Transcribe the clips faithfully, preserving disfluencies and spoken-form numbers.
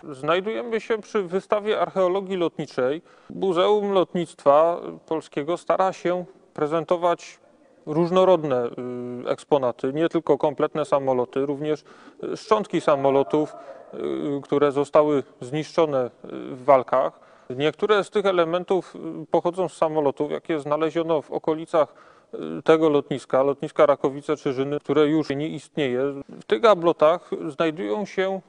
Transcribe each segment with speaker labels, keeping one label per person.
Speaker 1: Znajdujemy się przy wystawie archeologii lotniczej. Muzeum Lotnictwa Polskiego stara się prezentować różnorodne eksponaty, nie tylko kompletne samoloty, również szczątki samolotów, które zostały zniszczone w walkach. Niektóre z tych elementów pochodzą z samolotów, jakie znaleziono w okolicach tego lotniska, lotniska Rakowice-Czyżyny, które już nie istnieje. W tych gablotach znajdują się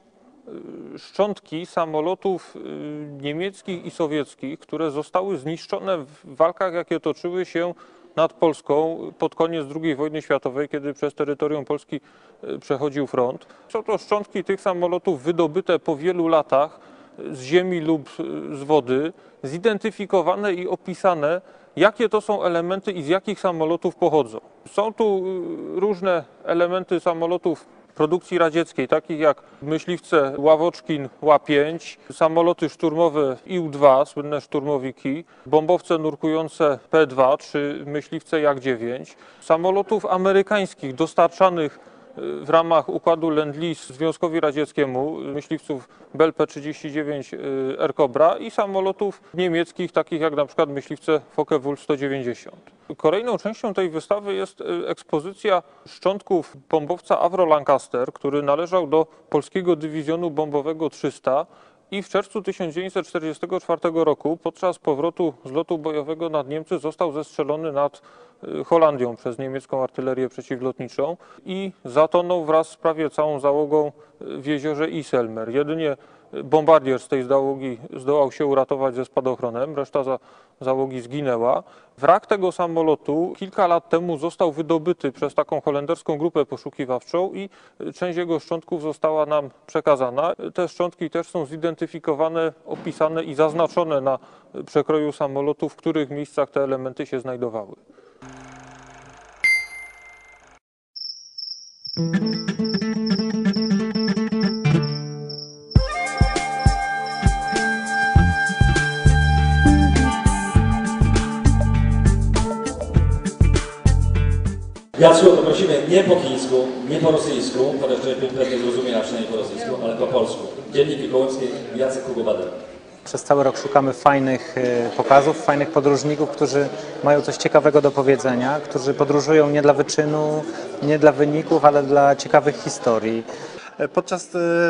Speaker 1: szczątki samolotów niemieckich i sowieckich, które zostały zniszczone w walkach, jakie toczyły się nad Polską pod koniec drugiej wojny światowej, kiedy przez terytorium Polski przechodził front. Są to szczątki tych samolotów wydobyte po wielu latach z ziemi lub z wody, zidentyfikowane i opisane, jakie to są elementy i z jakich samolotów pochodzą. Są tu różne elementy samolotów produkcji radzieckiej, takich jak myśliwce Ławoczkin ła pięć, samoloty szturmowe I U dwa, słynne szturmowiki, bombowce nurkujące P dwa czy myśliwce Jak dziewięć, samolotów amerykańskich dostarczanych w ramach układu Lend-Lease Związkowi Radzieckiemu, myśliwców Bell P trzydzieści dziewięć Air Cobra i samolotów niemieckich, takich jak na przykład myśliwce Focke-Wulf sto dziewięćdziesiąt. Kolejną częścią tej wystawy jest ekspozycja szczątków bombowca Avro Lancaster, który należał do polskiego dywizjonu bombowego trzysta i w czerwcu tysiąc dziewięćset czterdziestego czwartego roku podczas powrotu z lotu bojowego nad Niemcy został zestrzelony nad Holandią przez niemiecką artylerię przeciwlotniczą i zatonął wraz z prawie całą załogą w jeziorze Iselmer. Jedynie bombardier z tej załogi zdołał się uratować ze spadochronem, reszta za, załogi zginęła. Wrak tego samolotu kilka lat temu został wydobyty przez taką holenderską grupę poszukiwawczą i część jego szczątków została nam przekazana. Te szczątki też są zidentyfikowane, opisane i zaznaczone na przekroju samolotu, w których miejscach te elementy się znajdowały.
Speaker 2: Jacku, to prosimy nie po chińsku, nie po rosyjsku, chociaż człowiek pewnie zrozumienia przynajmniej po rosyjsku, ale po polsku. Dziennik Mikołajski, Jacek Kugobader.
Speaker 3: Przez cały rok szukamy fajnych pokazów, fajnych podróżników, którzy mają coś ciekawego do powiedzenia, którzy podróżują nie dla wyczynu, nie dla wyników, ale dla ciekawych historii.
Speaker 4: Podczas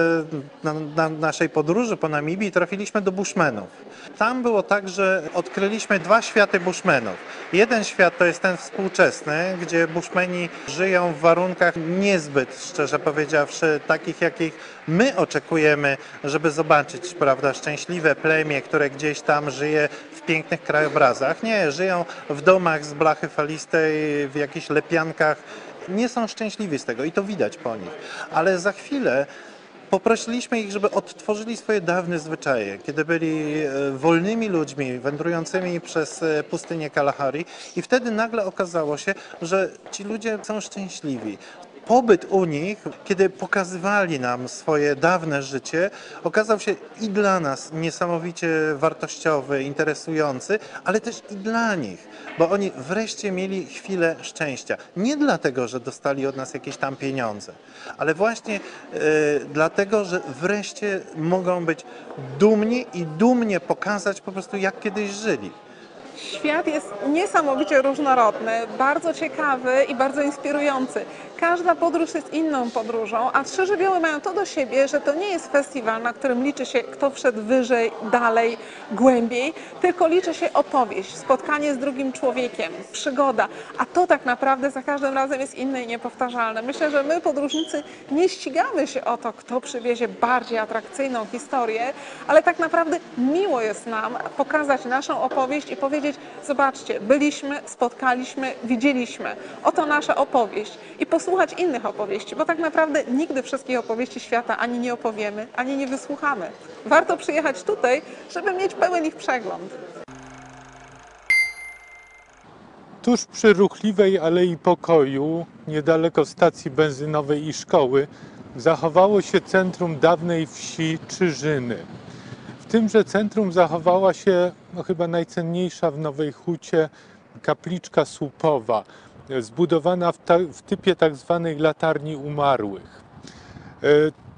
Speaker 4: na, na naszej podróży po Namibii trafiliśmy do Bushmenów. Tam było tak, że odkryliśmy dwa światy Bushmenów. Jeden świat to jest ten współczesny, gdzie Bushmeni żyją w warunkach niezbyt, szczerze powiedziawszy, takich, jakich my oczekujemy, żeby zobaczyć, prawda, szczęśliwe plemię, które gdzieś tam żyje w pięknych krajobrazach. Nie, żyją w domach z blachy falistej, w jakichś lepiankach. Nie są szczęśliwi z tego i to widać po nich. Ale za chwilę poprosiliśmy ich, żeby odtworzyli swoje dawne zwyczaje, kiedy byli wolnymi ludźmi wędrującymi przez pustynię Kalahari i wtedy nagle okazało się, że ci ludzie są szczęśliwi. Pobyt u nich, kiedy pokazywali nam swoje dawne życie, okazał się i dla nas niesamowicie wartościowy, interesujący, ale też i dla nich, bo oni wreszcie mieli chwilę szczęścia. Nie dlatego, że dostali od nas jakieś tam pieniądze, ale właśnie y, dlatego, że wreszcie mogą być dumni i dumnie pokazać po prostu, jak kiedyś żyli.
Speaker 5: Świat jest niesamowicie różnorodny, bardzo ciekawy i bardzo inspirujący. Każda podróż jest inną podróżą, a Trzy Żywioły mają to do siebie, że to nie jest festiwal, na którym liczy się, kto wszedł wyżej, dalej, głębiej, tylko liczy się opowieść, spotkanie z drugim człowiekiem, przygoda, a to tak naprawdę za każdym razem jest inne i niepowtarzalne. Myślę, że my, podróżnicy, nie ścigamy się o to, kto przywiezie bardziej atrakcyjną historię, ale tak naprawdę miło jest nam pokazać naszą opowieść i powiedzieć: zobaczcie, byliśmy, spotkaliśmy, widzieliśmy. Oto nasza opowieść. I posłuchać innych opowieści, bo tak naprawdę nigdy wszystkich opowieści świata ani nie opowiemy, ani nie wysłuchamy. Warto przyjechać tutaj, żeby mieć pełen ich przegląd.
Speaker 6: Tuż przy ruchliwej Alei Pokoju, niedaleko stacji benzynowej i szkoły, zachowało się centrum dawnej wsi Czyżyny. W tymże centrum zachowała się no, chyba najcenniejsza w Nowej Hucie kapliczka słupowa, zbudowana w, ta, w typie tak zwanej latarni umarłych.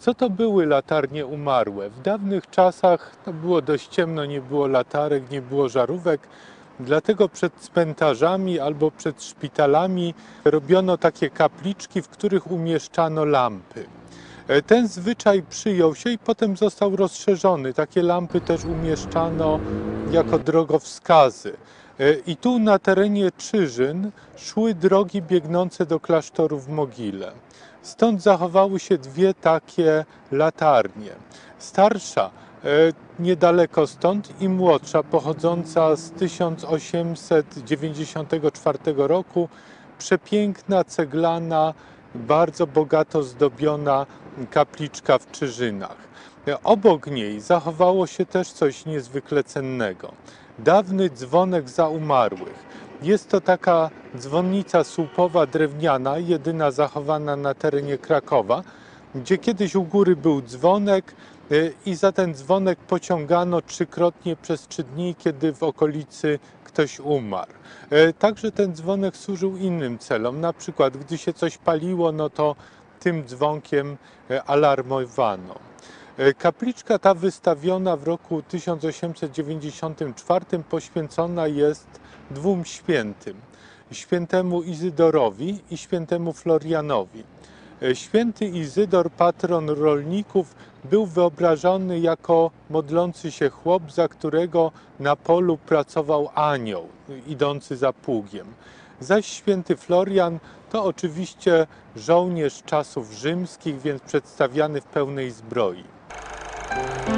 Speaker 6: Co to były latarnie umarłe? W dawnych czasach to było dość ciemno, nie było latarek, nie było żarówek, dlatego przed cmentarzami albo przed szpitalami robiono takie kapliczki, w których umieszczano lampy. Ten zwyczaj przyjął się i potem został rozszerzony. Takie lampy też umieszczano jako drogowskazy. I tu na terenie Czyżyn szły drogi biegnące do klasztoru w Mogile. Stąd zachowały się dwie takie latarnie. Starsza niedaleko stąd i młodsza, pochodząca z tysiąc osiemset dziewięćdziesiątego czwartego roku, przepiękna, ceglana, bardzo bogato zdobiona kapliczka w Czyżynach. Obok niej zachowało się też coś niezwykle cennego. Dawny dzwonek za umarłych. Jest to taka dzwonnica słupowa drewniana, jedyna zachowana na terenie Krakowa, gdzie kiedyś u góry był dzwonek i za ten dzwonek pociągano trzykrotnie przez trzy dni, kiedy w okolicy ktoś umarł. Także ten dzwonek służył innym celom, na przykład gdy się coś paliło, no to tym dzwonkiem alarmowano. Kapliczka ta wystawiona w roku tysiąc osiemset dziewięćdziesiątym czwartym poświęcona jest dwóm świętym, świętemu Izydorowi i świętemu Florianowi. Święty Izydor, patron rolników, był wyobrażony jako modlący się chłop, za którego na polu pracował anioł idący za pługiem. Zaś święty Florian to oczywiście żołnierz czasów rzymskich, więc przedstawiany w pełnej zbroi.